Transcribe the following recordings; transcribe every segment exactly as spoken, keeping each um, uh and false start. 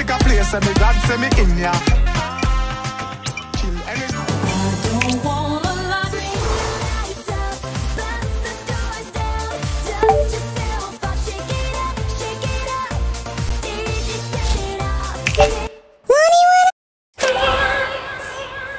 like a place and me God say me in ya. Chill any. I don't wanna lie. Lights up, bust the doors down. Dust yourself up, shake it up, shake it up. D J set it up. What do you wanna dance?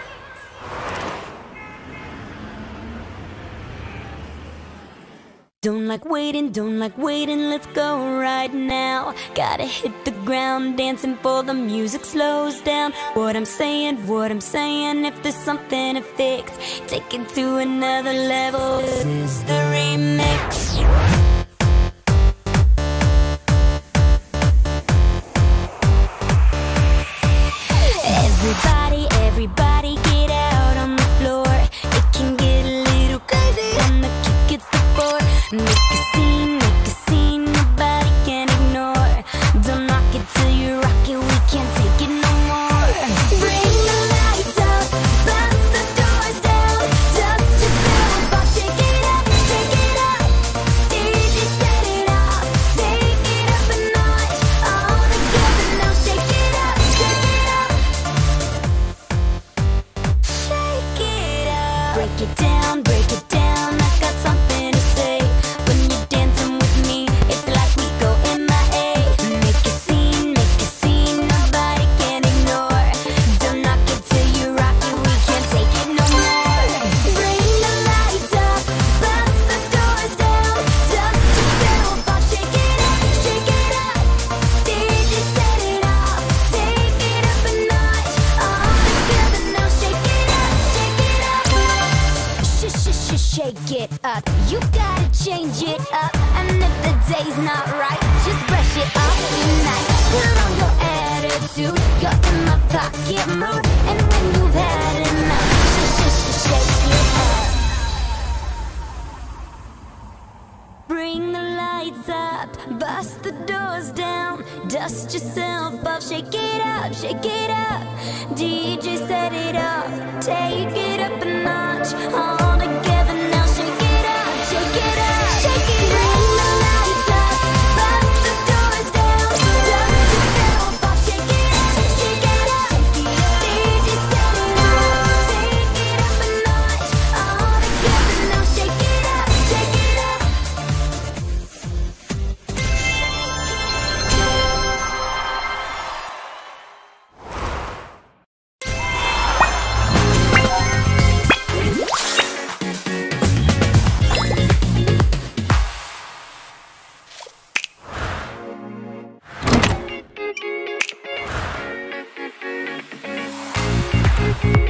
Don't like waiting, don't like waiting, let's go right now. Gotta hit the ground, dancing for the music slows down. What I'm saying, what I'm saying, if there's something to fix, take it to another level. This is the remix. Everybody, everybody get out on the floor. It can get a little crazy when the kick gets the floor. Make a scene, make a scene, nobody can ignore. Don't knock it till you rock it, we can't take it no more. Bring the lights up, bust the doors down. Dust yourself off, shake it up, shake it up. D J set it up, take it up a notch. All together now, shake it up, shake it up. Shake it up. Break it down, break it down. I got something to say. When you're dancing with me, it's like we go M I A. Make a scene, make a scene, nobody can ignore. Don't knock it till you rock it, we can't take it no more. Bring the lights up, bust the doors down. Dust yourself off, shake it up, shake it up. D J set it up, take it up a notch. All together now, shake it up, shake it up. Sh sh sh shake it up. You gotta change it up. And if the day's not right, just brush it off tonight. Put on your attitude, you're in my pocket mood. And when you've had enough, sh sh sh shake it up. Bring the lights up, bust the doors down. Dust yourself off, shake it up, shake it up. D J set it off, take it up a notch. All together now, shake it up, shake it up, shake it up. Bring the lights up, bust the doors down. Dust yourself off, shake it up, shake it up. D J set it off, take it up a notch. All together now, shake it up, shake it up. We'll be right back.